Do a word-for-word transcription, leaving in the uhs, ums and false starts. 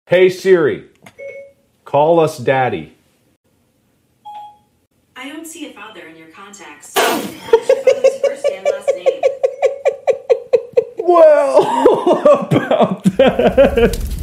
Hey Siri, call us daddy. I don't see a father in your contacts. What's your father's first and last name? Well, about that.